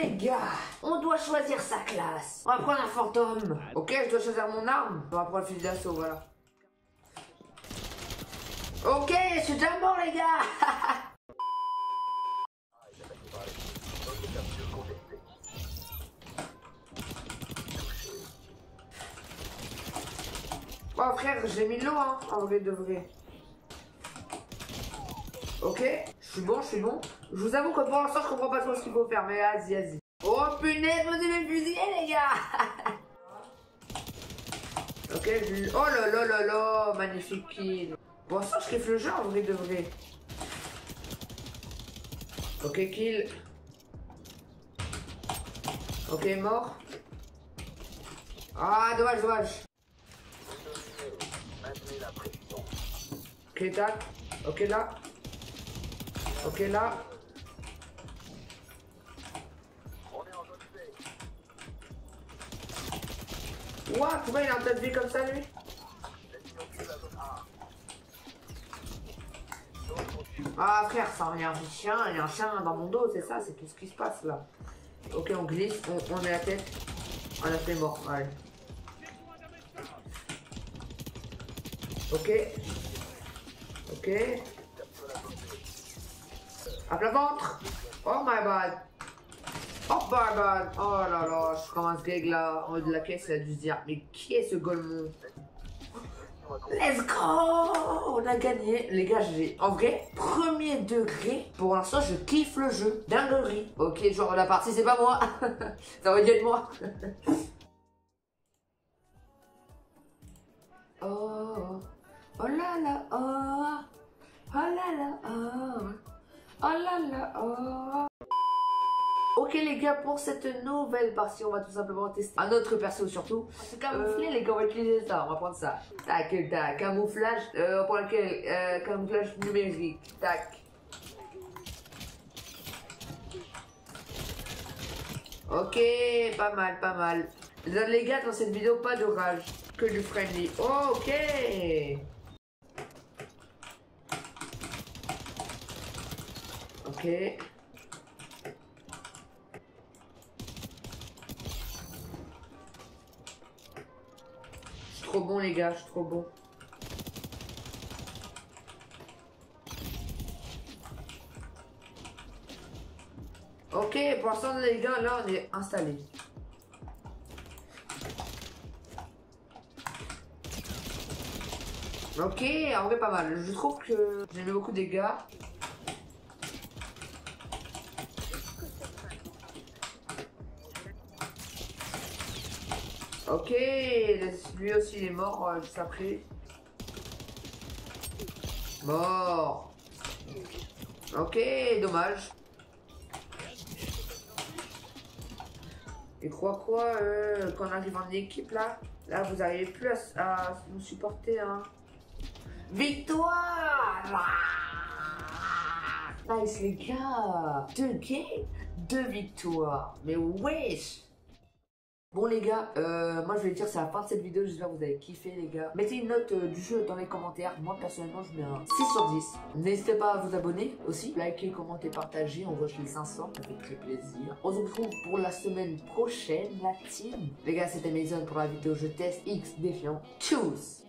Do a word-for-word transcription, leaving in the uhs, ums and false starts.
les gars, on doit choisir sa classe. On va prendre un fantôme. Ok, je dois choisir mon arme. On va prendre le fusil d'assaut, voilà. Ok, je suis déjà mort les gars. Oh frère, j'ai mis de l'eau hein, en vrai de vrai. Ok, je suis bon, je suis bon. Je vous avoue que pour l'instant je comprends pas trop ce qu'il faut faire, mais vas-y, vas-y. Oh punaise, vous devez me fusiller les gars. Ok, je... oh là là là là, magnifique kill. Pour l'instant je kiffe le jeu en vrai de vrai. Ok, kill. Ok, mort. Ah, dommage, dommage. Ok, tac. Ok, là. Ok, là. Ouah, pourquoi il a un tas de vie comme ça, lui? Ah, frère, ça, il y a un chien, il y a un chien dans mon dos, c'est ça, c'est tout ce qui se passe, là. Ok, on glisse, on, on met la tête. On a fait mort, allez. Ok. Ok. À plat ventre. Oh my bad. Oh my bad. Oh là là, je commence gag là, en haut de la caisse, il a dû se dire, mais qui est ce golemon? Let's go! On a gagné. Les gars, j'ai... En vrai, premier degré, pour l'instant, je kiffe le jeu. Dinguerie. Ok, genre la partie, c'est pas moi. Ça aurait dû être moi. Oh, oh là là, oh, oh là là, oh, oh là là, oh. Ok les gars, pour cette nouvelle partie, on va tout simplement tester un autre perso surtout. C'est camouflé euh... les gars, on va utiliser ça, on va prendre ça. Tac, tac, camouflage, euh, on prend lequel euh, camouflage numérique, tac. Ok, pas mal, pas mal. Les gars, dans cette vidéo, pas de rage, que du friendly. Oh, ok. Ok. Trop bon les gars, je suis trop bon. Ok, pour l'instant les gars, là on est installés. Ok, en vrai pas mal. Je trouve que j'ai mis beaucoup de dégâts. Ok, lui aussi il est mort euh, juste après. Mort. Ok, dommage. Et crois quoi, euh, quand on arrive en équipe là, là vous n'arrivez plus à, à nous supporter hein. Victoire! Nice les gars. Deux games, deux victoires. Mais wesh! Bon les gars, euh, moi je vais dire c'est la fin de cette vidéo, j'espère que vous avez kiffé les gars. Mettez une note euh, du jeu dans les commentaires, moi personnellement je mets un six sur dix. N'hésitez pas à vous abonner aussi, liker, commenter, partager, on rush les cinq cents, ça fait très plaisir. On se retrouve pour la semaine prochaine, la team. Les gars c'était Mason pour la vidéo je teste X Défiant, tchuss.